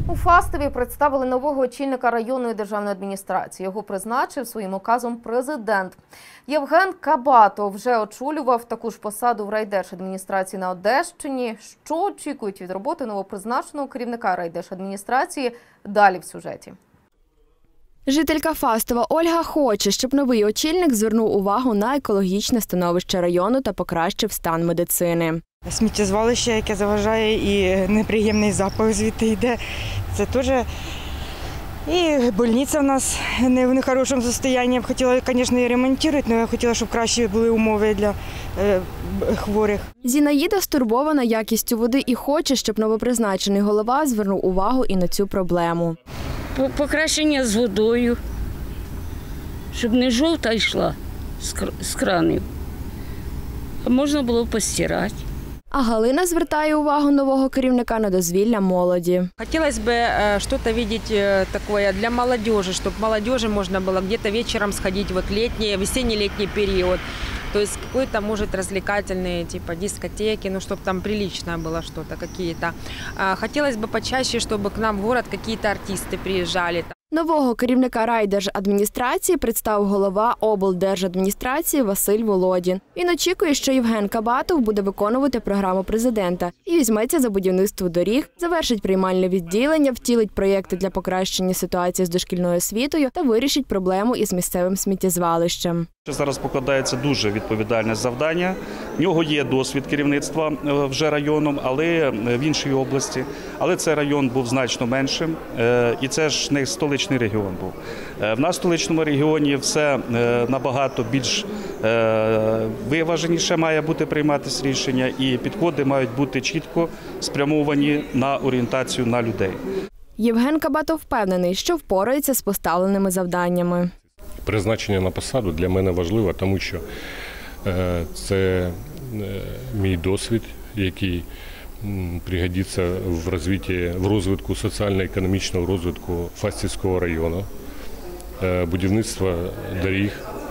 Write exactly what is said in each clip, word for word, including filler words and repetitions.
У Фастові представили нового очільника районної державної адміністрації. Його призначив своїм указом президент. Євген Кабатов вже очолював таку ж посаду в райдержадміністрації на Одещині. Що очікують від роботи новопризначеного керівника райдержадміністрації – далі в сюжеті. Жителька Фастова Ольга хоче, щоб новий очільник звернув увагу на екологічне становище району та покращив стан медицини. Сміттєзвалище, яке заважає, і неприємний запах звідти йде. Це теж. І больниця в нас не в нехорошому стані. Я б хотіла, звісно, її ремонтувати, але я хотіла, щоб кращі були умови для е, хворих. Зінаїда стурбована якістю води і хоче, щоб новопризначений голова звернув увагу і на цю проблему. Покращення з водою, щоб не жовта йшла з кранів, а можна було постирати. А Галина звертає увагу нового керівника на дозвілля молоді. Хотілося б щось бачити таке для молодежі, щоб молодежі можна було десь вечором сходити в літній, весенний-літній період. То есть какой-то, может, развлекательные, типа дискотеки, ну, чтобы там приличное было что-то, какие-то. Хотелось бы почаще, чтобы к нам в город какие-то артисты приезжали. Нового керівника райдержадміністрації представив голова облдержадміністрації Василь Володін. Він очікує, що Євген Кабатов буде виконувати програму президента і візьметься за будівництво доріг, завершить приймальне відділення, втілить проєкти для покращення ситуації з дошкільною освітою та вирішить проблему із місцевим сміттєзвалищем. Зараз покладається дуже відповідальне завдання. В нього є досвід керівництва вже районом, але в іншій області. Але цей район був значно меншим, і це ж не столичний регіон був. В нас в столичному регіоні все набагато більш виваженіше має бути прийматися рішення, і підходи мають бути чітко спрямовані на орієнтацію на людей. Євген Кабатов впевнений, що впорається з поставленими завданнями. Призначення на посаду для мене важливо, тому що це мій досвід, який пригодиться в розвитку, в розвитку соціально-економічного розвитку Фастівського району, будівництва доріг,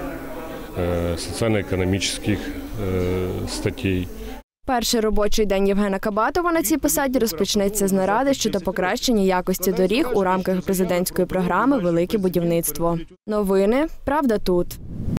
соціально-економічних статей. Перший робочий день Євгена Кабатова на цій посаді розпочнеться з наради щодо покращення якості доріг у рамках президентської програми «Велике будівництво». Новини «Правда тут».